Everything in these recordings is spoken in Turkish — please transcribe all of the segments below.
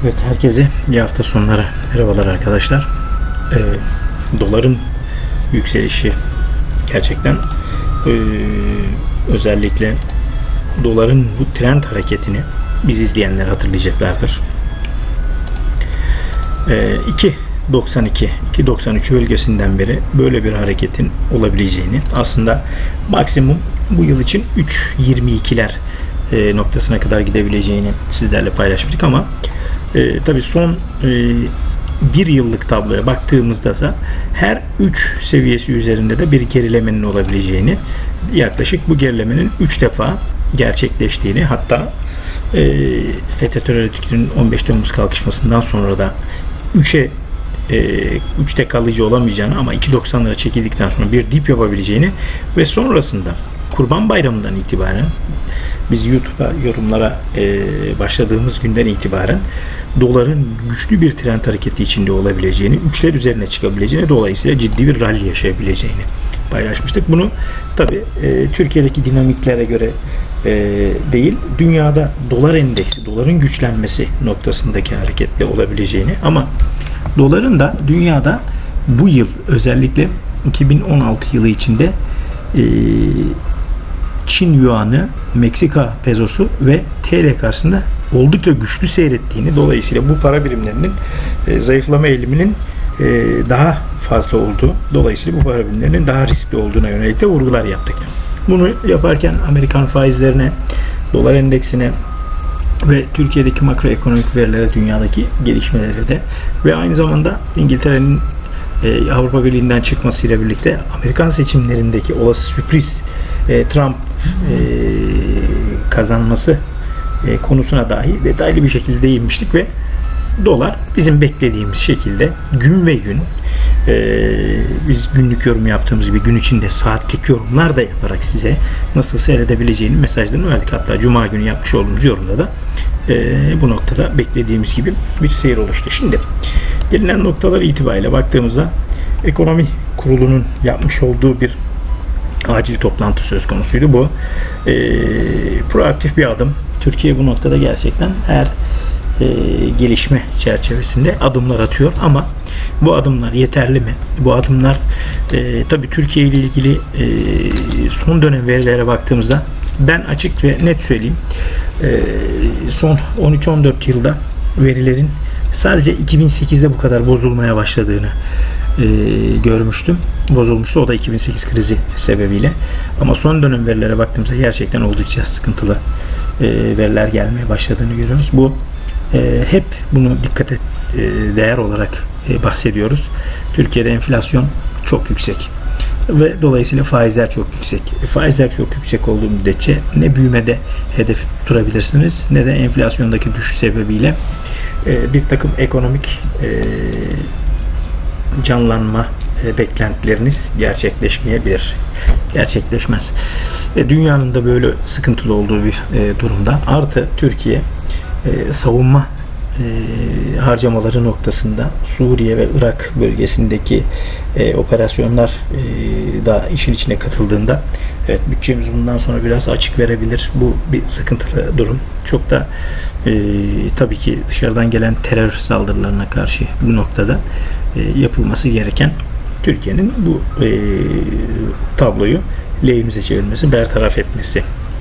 Evet, herkese iyi hafta sonları. Merhabalar arkadaşlar. Doların yükselişi gerçekten özellikle doların bu trend hareketini biz izleyenler hatırlayacaklardır. 2.92-2.93 bölgesinden beri böyle bir hareketin olabileceğini, aslında maksimum bu yıl için 3.22'ler noktasına kadar gidebileceğini sizlerle paylaşmıştık ama tabii son bir yıllık tabloya baktığımızda ise her 3 seviyesi üzerinde de bir gerilemenin olabileceğini, yaklaşık bu gerilemenin 3 defa gerçekleştiğini, hatta FETÖ terör örgütünün 15 Temmuz kalkışmasından sonra da 3'te kalıcı olamayacağını ama 2.90'lara çekildikten sonra bir dip yapabileceğini ve sonrasında Kurban Bayramı'ndan itibaren biz YouTube'a yorumlara başladığımız günden itibaren doların güçlü bir trend hareketi içinde olabileceğini, 3'ler üzerine çıkabileceğini, dolayısıyla ciddi bir rally yaşayabileceğini paylaşmıştık. Bunu tabi Türkiye'deki dinamiklere göre değil, dünyada dolar endeksi, doların güçlenmesi noktasındaki hareketle olabileceğini, ama doların da dünyada bu yıl özellikle 2016 yılı içinde Çin Yuan'ı, Meksika pezosu ve TL karşısında oldukça güçlü seyrettiğini, dolayısıyla bu para birimlerinin zayıflama eğiliminin daha fazla olduğu, dolayısıyla bu para birimlerinin daha riskli olduğuna yönelik de vurgular yaptık. Bunu yaparken Amerikan faizlerine, dolar endeksine ve Türkiye'deki makroekonomik verilere, dünyadaki gelişmelere de ve aynı zamanda İngiltere'nin Avrupa Birliği'nden çıkmasıyla birlikte Amerikan seçimlerindeki olası sürpriz Trump kazanması konusuna dahi detaylı bir şekilde değinmiştik ve dolar bizim beklediğimiz şekilde gün ve gün biz günlük yorum yaptığımız gibi gün içinde saatlik yorumlar da yaparak size nasıl seyredebileceğini mesajlarını verdik. Hatta Cuma günü yapmış olduğumuz yorumda da bu noktada beklediğimiz gibi bir seyir oluştu. Şimdi gelinen noktalar itibariyle baktığımızda Ekonomi Kurulu'nun yapmış olduğu bir acil toplantı söz konusuydu. Bu proaktif bir adım. Türkiye bu noktada gerçekten her gelişme çerçevesinde adımlar atıyor ama bu adımlar yeterli mi? Bu adımlar tabii Türkiye ile ilgili son dönem verilere baktığımızda ben açık ve net söyleyeyim, son 13-14 yılda verilerin sadece 2008'de bu kadar bozulmaya başladığını görmüştüm. Bozulmuştu. O da 2008 krizi sebebiyle. Ama son dönem verilere baktığımızda gerçekten oldukça sıkıntılı veriler gelmeye başladığını görüyoruz. Bu hep bunu dikkate değer olarak bahsediyoruz. Türkiye'de enflasyon çok yüksek ve dolayısıyla faizler çok yüksek. Faizler çok yüksek olduğu müddetçe ne büyümede hedef tutturabilirsiniz ne de enflasyondaki düşüş sebebiyle bir takım ekonomik canlanma beklentileriniz gerçekleşmeyebilir. Gerçekleşmez. Dünyanın da böyle sıkıntılı olduğu bir durumda. Artı Türkiye savunma harcamaları noktasında Suriye ve Irak bölgesindeki operasyonlar da işin içine katıldığında evet, bütçemiz bundan sonra biraz açık verebilir. Bu bir sıkıntılı durum. Çok da tabii ki dışarıdan gelen terör saldırılarına karşı bu noktada yapılması gereken Türkiye'nin bu tabloyu lehimize çevirmesi, bertaraf etmesi.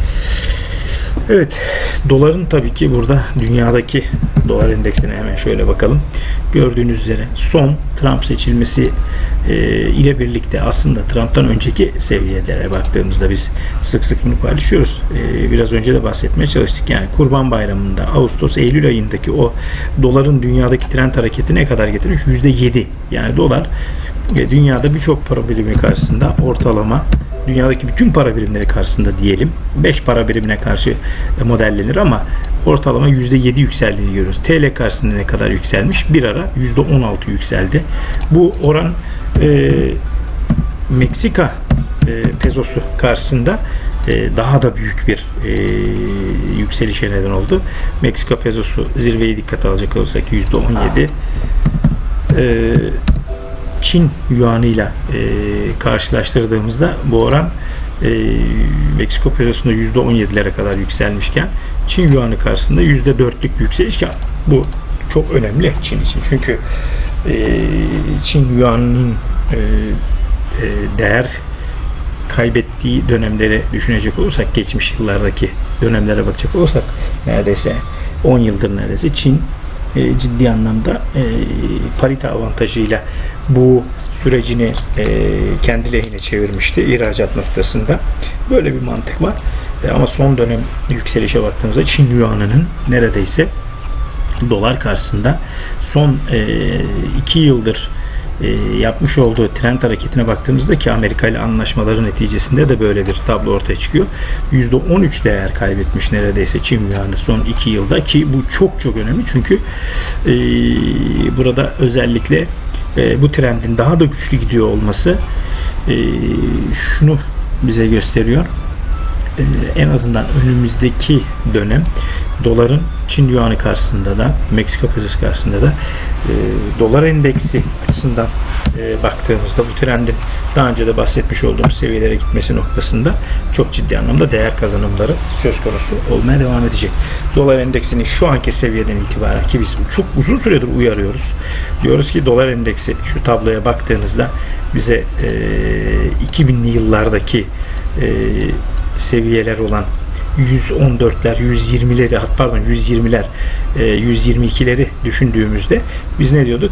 Evet, doların tabii ki burada dünyadaki dolar endeksine hemen şöyle bakalım. Gördüğünüz üzere son Trump seçilmesi ile birlikte aslında Trump'tan önceki seviyelere baktığımızda biz sık sık bunu paylaşıyoruz. Biraz önce de bahsetmeye çalıştık. Yani Kurban Bayramı'nda Ağustos-Eylül ayındaki o doların dünyadaki trend hareketi ne kadar getirmiş? %7. Yani dolar dünyada birçok para birimi karşısında ortalama, dünyadaki bütün para birimleri karşısında diyelim 5 para birimine karşı modellenir ama ortalama %7 yükseldiğini görüyoruz. TL karşısında ne kadar yükselmiş? Bir ara %16 yükseldi. Bu oran Meksika pezosu karşısında daha da büyük bir yükselişe neden oldu. Meksika pezosu zirveyi dikkate alacak olursak %17. Çin Yuan'ıyla karşılaştırdığımızda bu oran Meksika pesosunda %17'lere kadar yükselmişken Çin Yuan'ı karşısında %4'lük yükselişken bu çok önemli Çin için. Çünkü Çin yuanının değer kaybettiği dönemleri düşünecek olursak, geçmiş yıllardaki dönemlere bakacak olursak neredeyse 10 yıldır neredeyse Çin ciddi anlamda parite avantajıyla bu sürecini kendi lehine çevirmişti ihracat noktasında. Böyle bir mantık var. Ama son dönem yükselişe baktığımızda Çin yuanının neredeyse dolar karşısında son 2 yıldır yapmış olduğu trend hareketine baktığımızda, ki Amerika ile anlaşmaların neticesinde de böyle bir tablo ortaya çıkıyor. %13 değer kaybetmiş neredeyse Çin yuanı son 2 yılda, ki bu çok çok önemli çünkü burada özellikle bu trendin daha da güçlü gidiyor olması şunu bize gösteriyor. En azından önümüzdeki dönem doların Çin yuanı karşısında da, Meksika pesosu karşısında da dolar endeksi açısından baktığımızda bu trendin daha önce de bahsetmiş olduğumuz seviyelere gitmesi noktasında çok ciddi anlamda değer kazanımları söz konusu olmaya devam edecek. Dolar endeksinin şu anki seviyeden itibaren, ki biz çok uzun süredir uyarıyoruz. Diyoruz ki dolar endeksi şu tabloya baktığınızda bize 2000'li yıllardaki seviyeler olan 114'ler, 120'leri, pardon 120'ler, 122'leri düşündüğümüzde biz ne diyorduk?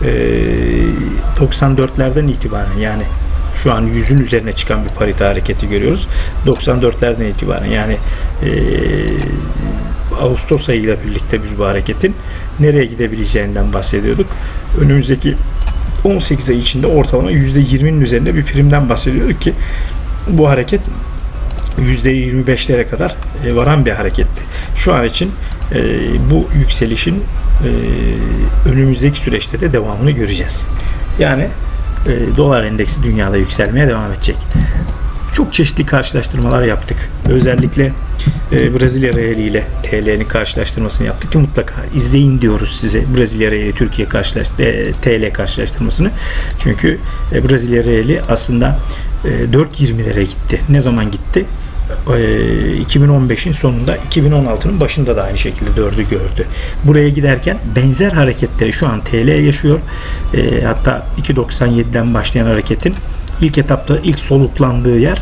94'lerden itibaren, yani şu an 100'ün üzerine çıkan bir parite hareketi görüyoruz. 94'lerden itibaren, yani Ağustos ayıyla birlikte biz bu hareketin nereye gidebileceğinden bahsediyorduk. Önümüzdeki 18 ay içinde ortalama %20'nin üzerinde bir primden bahsediyorduk ki bu hareket %25'lere kadar varan bir hareketti. Şu an için bu yükselişin önümüzdeki süreçte de devamını göreceğiz. Yani dolar endeksi dünyada yükselmeye devam edecek. Çok çeşitli karşılaştırmalar yaptık. Özellikle Brezilya reali ile TL'nin karşılaştırmasını yaptık ki mutlaka izleyin diyoruz size Brezilya reali Türkiye TL karşılaştırmasını. Çünkü Brezilya reali aslında 4.20'lere gitti. Ne zaman gitti? 2015'in sonunda, 2016'nın başında da aynı şekilde 4'ü gördü. Buraya giderken benzer hareketleri şu an TL yaşıyor. Hatta 2.97'den başlayan hareketin ilk etapta ilk soluklandığı yer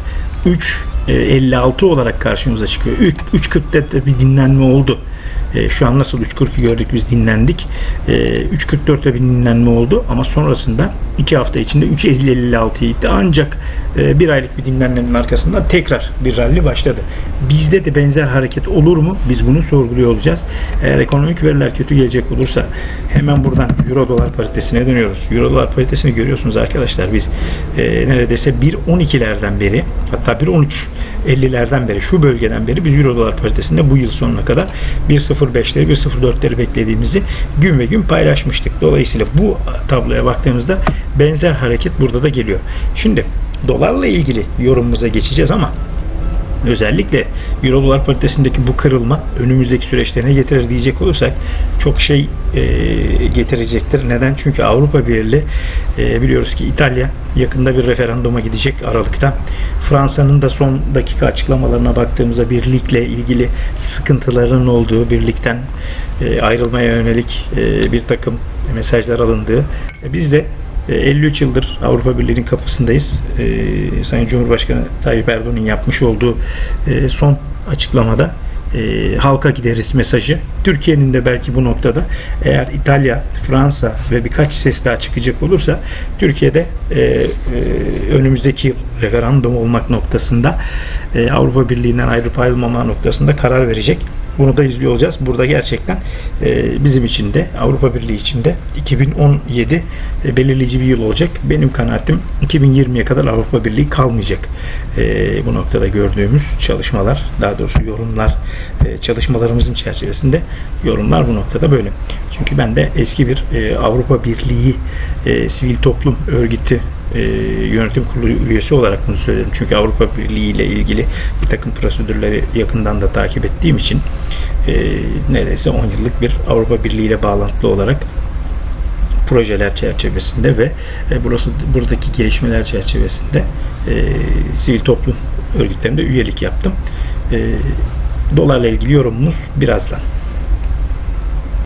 3.56 olarak karşımıza çıkıyor. 3.40'da de bir dinlenme oldu. Şu an nasıl 3.40'ı gördük, biz dinlendik. 3.44'te bir dinlenme oldu ama sonrasında 2 hafta içinde 3.56'ya gitti. Ancak bir aylık bir dinlenmenin arkasından tekrar bir rally başladı. Bizde de benzer hareket olur mu? Biz bunu sorguluyor olacağız. Eğer ekonomik veriler kötü gelecek olursa hemen buradan Euro dolar paritesine dönüyoruz. Euro dolar paritesini görüyorsunuz arkadaşlar. Biz neredeyse 1.12'lerden beri, hatta 1.13.50'lerden beri, şu bölgeden beri biz Euro dolar paritesinde bu yıl sonuna kadar 1.05'leri 1.04'leri beklediğimizi gün ve gün paylaşmıştık. Dolayısıyla bu tabloya baktığımızda benzer hareket burada da geliyor. Şimdi dolarla ilgili yorumumuza geçeceğiz ama özellikle Euro dolar paritesindeki bu kırılma önümüzdeki süreçte ne getirir diyecek olursak çok şey getirecektir. Neden? Çünkü Avrupa Birliği biliyoruz ki İtalya yakında bir referanduma gidecek Aralık'ta. Fransa'nın da son dakika açıklamalarına baktığımızda birlikle ilgili sıkıntıların olduğu, birlikten ayrılmaya yönelik bir takım mesajlar alındığı. Biz de 53 yıldır Avrupa Birliği'nin kapısındayız. Sayın Cumhurbaşkanı Tayyip Erdoğan'ın yapmış olduğu son açıklamada halka gideriz mesajı. Türkiye'nin de belki bu noktada eğer İtalya, Fransa ve birkaç ses daha çıkacak olursa Türkiye'de önümüzdeki yıl referandum olmak noktasında Avrupa Birliği'nden ayrılıp ayrılmama noktasında karar verecek. Bunu da izliyor olacağız. Burada gerçekten bizim için de, Avrupa Birliği için de 2017 belirleyici bir yıl olacak. Benim kanaatim 2020'ye kadar Avrupa Birliği kalmayacak. Bu noktada gördüğümüz çalışmalar, daha doğrusu yorumlar, çalışmalarımızın çerçevesinde yorumlar bu noktada böyle. Çünkü ben de eski bir Avrupa Birliği sivil toplum örgütü yönetim kurulu üyesi olarak bunu söyledim. Çünkü Avrupa Birliği ile ilgili bir takım prosedürleri yakından da takip ettiğim için neredeyse 10 yıllık bir Avrupa Birliği ile bağlantılı olarak projeler çerçevesinde ve buradaki gelişmeler çerçevesinde sivil toplum örgütlerinde üyelik yaptım. Dolarla ilgili yorumumuz birazdan.